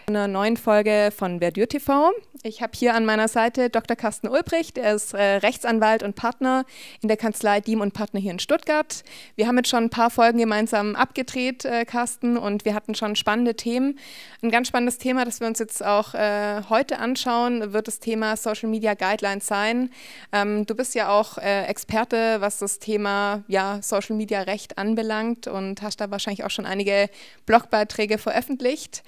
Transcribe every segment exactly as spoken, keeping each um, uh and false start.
In einer neuen Folge von Verdure T V. Ich habe hier an meiner Seite Doktor Carsten Ulbricht. Er ist äh, Rechtsanwalt und Partner in der Kanzlei Diem und Partner hier in Stuttgart. Wir haben jetzt schon ein paar Folgen gemeinsam abgedreht, äh, Carsten, und wir hatten schon spannende Themen. Ein ganz spannendes Thema, das wir uns jetzt auch äh, heute anschauen, wird das Thema Social Media Guidelines sein. Ähm, du bist ja auch äh, Experte, was das Thema ja, Social Media Recht anbelangt, und hast da wahrscheinlich auch schon einige Blogbeiträge veröffentlicht.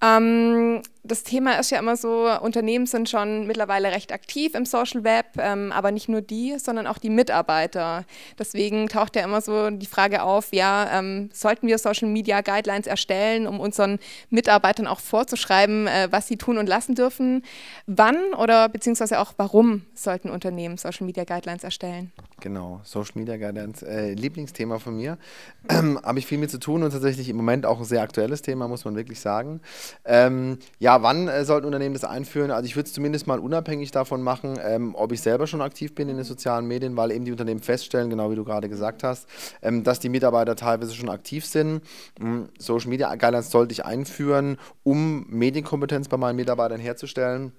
Ähm, Das Thema ist ja immer so, Unternehmen sind schon mittlerweile recht aktiv im Social Web, ähm, aber nicht nur die, sondern auch die Mitarbeiter. Deswegen taucht ja immer so die Frage auf, ja, ähm, sollten wir Social Media Guidelines erstellen, um unseren Mitarbeitern auch vorzuschreiben, äh, was sie tun und lassen dürfen? Wann oder beziehungsweise auch warum sollten Unternehmen Social Media Guidelines erstellen? Genau, Social Media Guidelines, äh, Lieblingsthema von mir. Ähm, habe ich viel mit zu tun und tatsächlich im Moment auch ein sehr aktuelles Thema, muss man wirklich sagen. Ähm, ja, wann äh, sollten Unternehmen das einführen? Also ich würde es zumindest mal unabhängig davon machen, ähm, ob ich selber schon aktiv bin in den sozialen Medien, weil eben die Unternehmen feststellen, genau wie du gerade gesagt hast, ähm, dass die Mitarbeiter teilweise schon aktiv sind. Ähm, Social Media Guidelines sollte ich einführen, um Medienkompetenz bei meinen Mitarbeitern herzustellen.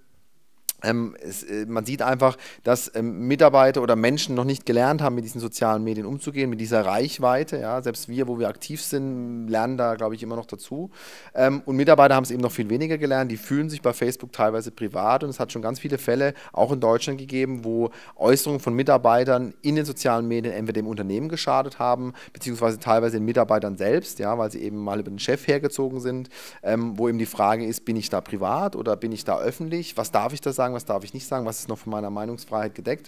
Ähm, es, äh, man sieht einfach, dass ähm, Mitarbeiter oder Menschen noch nicht gelernt haben, mit diesen sozialen Medien umzugehen, mit dieser Reichweite. Ja? Selbst wir, wo wir aktiv sind, lernen da, glaube ich, immer noch dazu. Ähm, und Mitarbeiter haben es eben noch viel weniger gelernt. Die fühlen sich bei Facebook teilweise privat. Und es hat schon ganz viele Fälle, auch in Deutschland gegeben, wo Äußerungen von Mitarbeitern in den sozialen Medien entweder dem Unternehmen geschadet haben, beziehungsweise teilweise den Mitarbeitern selbst, ja? Weil sie eben mal über den Chef hergezogen sind, ähm, wo eben die Frage ist, bin ich da privat oder bin ich da öffentlich? Was darf ich da sagen? Was darf ich nicht sagen, was ist noch von meiner Meinungsfreiheit gedeckt.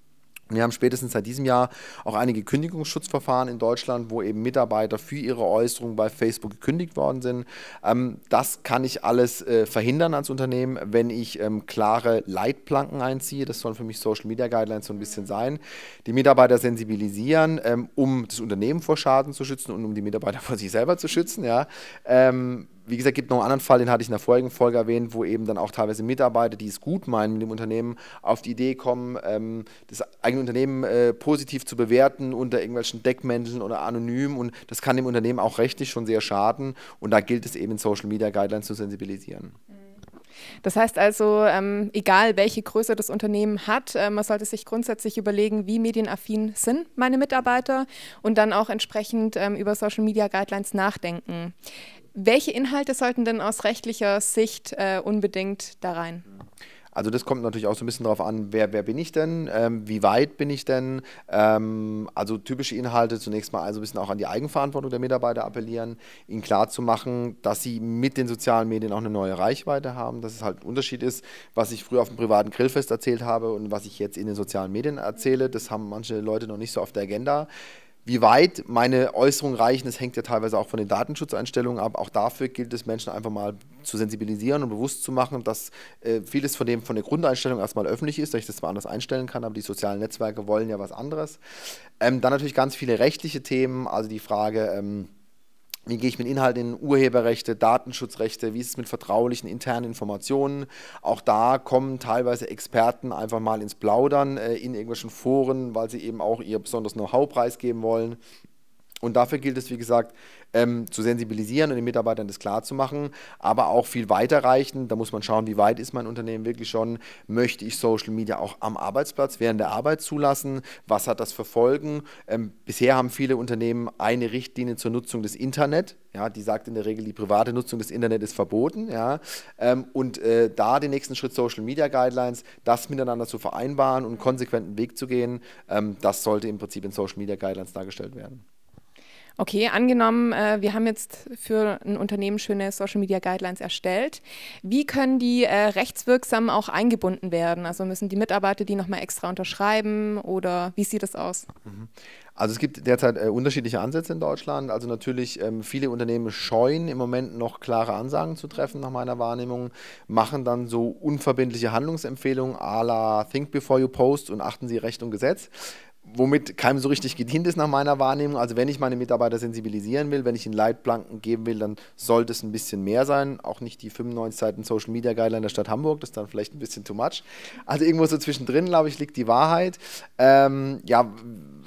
Wir haben spätestens seit diesem Jahr auch einige Kündigungsschutzverfahren in Deutschland, wo eben Mitarbeiter für ihre Äußerungen bei Facebook gekündigt worden sind. Ähm, das kann ich alles äh, verhindern als Unternehmen, wenn ich ähm, klare Leitplanken einziehe. Das sollen für mich Social Media Guidelines so ein bisschen sein. Die Mitarbeiter sensibilisieren, ähm, um das Unternehmen vor Schaden zu schützen und um die Mitarbeiter vor sich selber zu schützen. Ja. Ähm, Wie gesagt, gibt noch einen anderen Fall, den hatte ich in der vorigen Folge erwähnt, wo eben dann auch teilweise Mitarbeiter, die es gut meinen mit dem Unternehmen, auf die Idee kommen, ähm, das eigene Unternehmen äh, positiv zu bewerten unter irgendwelchen Deckmänteln oder anonym, und das kann dem Unternehmen auch rechtlich schon sehr schaden, und da gilt es eben in Social Media Guidelines zu sensibilisieren. Das heißt also, ähm, egal welche Größe das Unternehmen hat, äh, man sollte sich grundsätzlich überlegen, wie medienaffin sind meine Mitarbeiter, und dann auch entsprechend ähm, über Social Media Guidelines nachdenken. Welche Inhalte sollten denn aus rechtlicher Sicht äh, unbedingt da rein? Also das kommt natürlich auch so ein bisschen darauf an, wer, wer bin ich denn, ähm, wie weit bin ich denn, ähm, also typische Inhalte zunächst mal also ein bisschen auch an die Eigenverantwortung der Mitarbeiter appellieren, ihnen klarzumachen, dass sie mit den sozialen Medien auch eine neue Reichweite haben, dass es halt ein Unterschied ist, was ich früher auf dem privaten Grillfest erzählt habe und was ich jetzt in den sozialen Medien erzähle. Das haben manche Leute noch nicht so auf der Agenda. Wie weit meine Äußerungen reichen, das hängt ja teilweise auch von den Datenschutzeinstellungen ab. Auch dafür gilt es, Menschen einfach mal zu sensibilisieren und bewusst zu machen, dass äh, vieles von dem von der Grundeinstellung erstmal öffentlich ist, dass ich das zwar anders einstellen kann, aber die sozialen Netzwerke wollen ja was anderes. Ähm, dann natürlich ganz viele rechtliche Themen, also die Frage, ähm, wie gehe ich mit Inhalten in Urheberrechte, Datenschutzrechte, wie ist es mit vertraulichen internen Informationen? Auch da kommen teilweise Experten einfach mal ins Plaudern äh, in irgendwelchen Foren, weil sie eben auch ihr besonderes Know-how preisgeben wollen. Und dafür gilt es, wie gesagt, ähm, zu sensibilisieren und den Mitarbeitern das klarzumachen, aber auch viel weiterreichend. Da muss man schauen, wie weit ist mein Unternehmen wirklich schon. Möchte ich Social Media auch am Arbeitsplatz während der Arbeit zulassen? Was hat das für Folgen? Ähm, bisher haben viele Unternehmen eine Richtlinie zur Nutzung des Internet. Ja, die sagt in der Regel, die private Nutzung des Internet ist verboten. Ja, ähm, und äh, da den nächsten Schritt Social Media Guidelines, das miteinander zu vereinbaren und einen konsequenten Weg zu gehen, ähm, das sollte im Prinzip in Social Media Guidelines dargestellt werden. Okay, angenommen, äh, wir haben jetzt für ein Unternehmen schöne Social Media Guidelines erstellt. Wie können die äh, rechtswirksam auch eingebunden werden? Also müssen die Mitarbeiter die nochmal extra unterschreiben, oder wie sieht das aus? Also es gibt derzeit äh, unterschiedliche Ansätze in Deutschland. Also natürlich, ähm, viele Unternehmen scheuen im Moment noch klare Ansagen zu treffen, nach meiner Wahrnehmung, machen dann so unverbindliche Handlungsempfehlungen à la Think before you post und achten Sie Recht und Gesetz, womit keinem so richtig gedient ist nach meiner Wahrnehmung. Also wenn ich meine Mitarbeiter sensibilisieren will, wenn ich ihnen Leitplanken geben will, dann sollte es ein bisschen mehr sein. Auch nicht die fünfundneunzig Seiten Social Media Guideline der Stadt Hamburg, das ist dann vielleicht ein bisschen too much. Also irgendwo so zwischendrin, glaube ich, liegt die Wahrheit. Ähm, ja,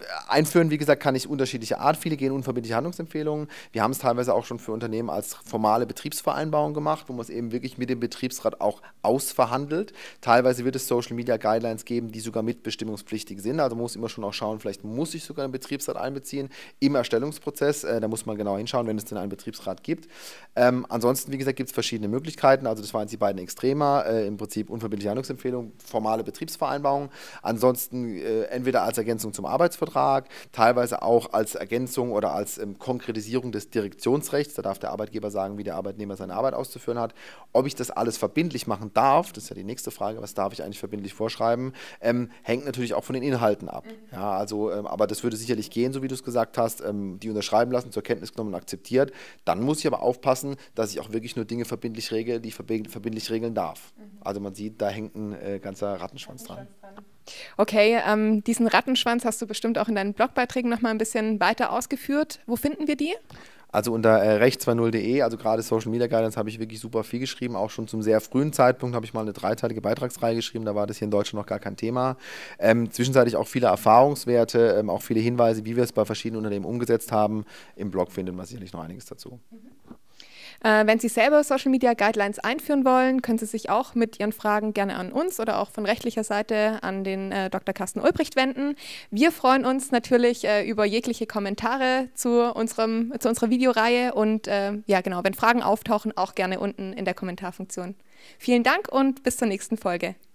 einführen, wie gesagt, kann ich unterschiedliche Art. Viele gehen unverbindliche Handlungsempfehlungen. Wir haben es teilweise auch schon für Unternehmen als formale Betriebsvereinbarung gemacht, wo man es eben wirklich mit dem Betriebsrat auch ausverhandelt. Teilweise wird es Social Media Guidelines geben, die sogar mitbestimmungspflichtig sind. Also man muss immer schon auch schauen, vielleicht muss ich sogar einen Betriebsrat einbeziehen im Erstellungsprozess. Äh, da muss man genau hinschauen, wenn es denn einen Betriebsrat gibt. Ähm, ansonsten, wie gesagt, gibt es verschiedene Möglichkeiten. Also das waren jetzt die beiden Extremer. Äh, Im Prinzip unverbindliche Handlungsempfehlung, formale Betriebsvereinbarung. Ansonsten äh, entweder als Ergänzung zum Arbeitsvertrag, teilweise auch als Ergänzung oder als ähm, Konkretisierung des Direktionsrechts. Da darf der Arbeitgeber sagen, wie der Arbeitnehmer seine Arbeit auszuführen hat. Ob ich das alles verbindlich machen darf, das ist ja die nächste Frage, was darf ich eigentlich verbindlich vorschreiben, ähm, hängt natürlich auch von den Inhalten ab. Mhm. Ja, also, ähm, aber das würde sicherlich gehen, so wie du es gesagt hast, ähm, die unterschreiben lassen, zur Kenntnis genommen und akzeptiert. Dann muss ich aber aufpassen, dass ich auch wirklich nur Dinge verbindlich regle, die ich verbindlich regeln darf. Mhm. Also man sieht, da hängt ein äh, ganzer Rattenschwanz dran. Okay, ähm, diesen Rattenschwanz hast du bestimmt auch in deinen Blogbeiträgen noch mal ein bisschen weiter ausgeführt. Wo finden wir die? Also unter äh, recht zwei null punkt de, also gerade Social Media Guidance, habe ich wirklich super viel geschrieben. Auch schon zum sehr frühen Zeitpunkt habe ich mal eine dreiteilige Beitragsreihe geschrieben. Da war das hier in Deutschland noch gar kein Thema. Ähm, zwischenzeitlich auch viele Erfahrungswerte, ähm, auch viele Hinweise, wie wir es bei verschiedenen Unternehmen umgesetzt haben. Im Blog findet man sicherlich noch einiges dazu. Mhm. Äh, wenn Sie selber Social Media Guidelines einführen wollen, können Sie sich auch mit Ihren Fragen gerne an uns oder auch von rechtlicher Seite an den äh, Doktor Carsten Ulbricht wenden. Wir freuen uns natürlich äh, über jegliche Kommentare zu, unserem, zu unserer Videoreihe und äh, ja genau, wenn Fragen auftauchen, auch gerne unten in der Kommentarfunktion. Vielen Dank und bis zur nächsten Folge.